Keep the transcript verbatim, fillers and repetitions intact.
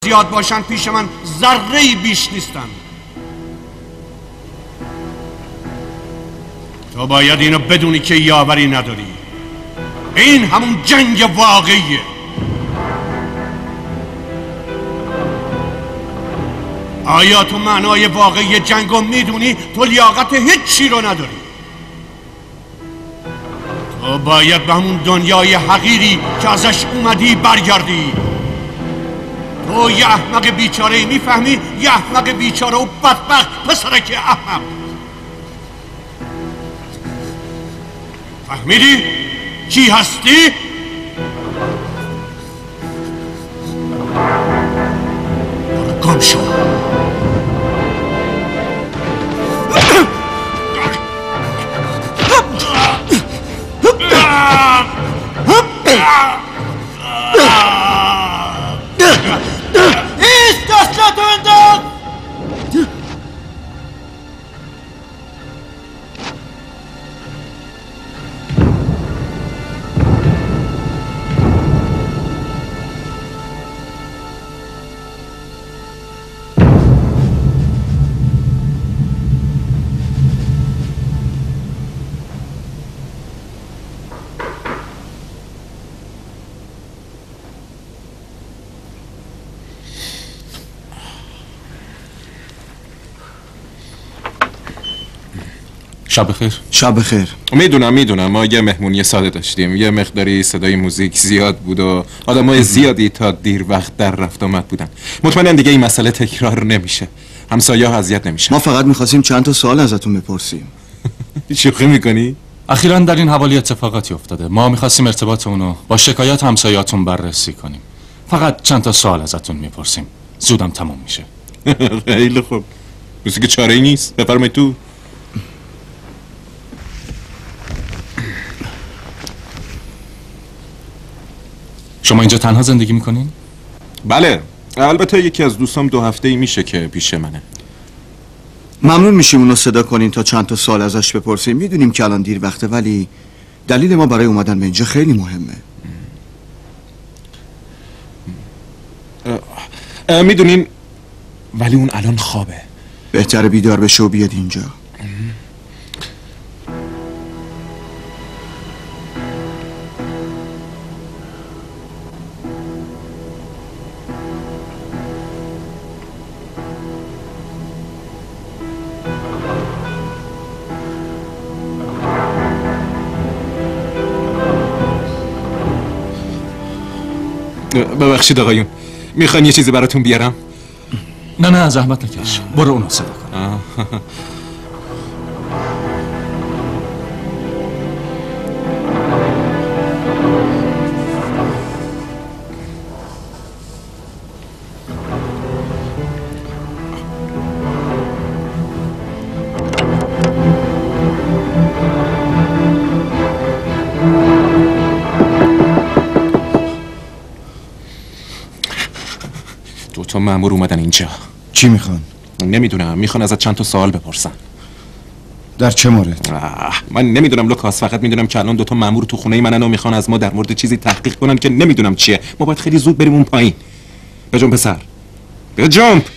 زیاد باشن پیش من ذره‌ای بیش نیستن. تو باید اینو بدونی که یاوری نداری. این همون جنگ واقعیه. آیا تو معنای واقعی جنگو میدونی؟ تو لیاقت هیچی رو نداری. تو باید به همون دنیای حقیری که ازش اومدی برگردی. تو یه احمق بیچاره میفهمی؟ یه احمق بیچاره و بدبخت پسرک احمق. فهمیدی؟ کی هستی؟ گم شو. ایست دستتو انداز. شب بخیر. شب بخیر. میدونم میدونم ما یه مهمونی ساده داشتیم، یه مقداری صدای موزیک زیاد بود و آدمای زیادی تا دیر وقت در رفت آمد بودن. مطمئنم دیگه این مسئله تکرار نمیشه، همسایه‌ها اذیت نمیشن. ما فقط میخواستیم چند تا سوال ازتون بپرسیم. شوخی میکنی؟ اخیراً در این حوالی اتفاقاتی افتاده. ما میخواستیم ارتباط اونو با شکایات همسایه‌هاتون بررسی کنیم. فقط چند تا سوال ازتون میپرسیم. زودم تموم میشه. خیلی خوب. مثل که چاره‌ای نیست. بفرمایید تو. شما اینجا تنها زندگی میکنین؟ بله، البته یکی از دوستام دو هفته‌ای میشه که پیش منه. ممنون میشیم اونو صدا کنین تا چند تا سوال ازش بپرسیم. میدونیم که الان دیر وقته ولی دلیل ما برای اومدن به اینجا خیلی مهمه. میدونین ولی اون الان خوابه. بهتره بیدار بشه و بیاد اینجا. ببخشید آقایون، میخواین یه چیزی براتون بیارم؟ نه نه زحمت نکش، برو اونو صدا کن. دوتا مأمور اومدن اینجا. چی میخوان؟ نمیدونم، میخوان ازت چند تا سوال بپرسن. در چه مورد؟ من نمیدونم لوکاس، فقط میدونم که الان دوتا مأمور تو خونه منن و میخوان از ما در مورد چیزی تحقیق کنن که نمیدونم چیه. ما باید خیلی زود بریم اون پایین. بجنب پسر، بجنب.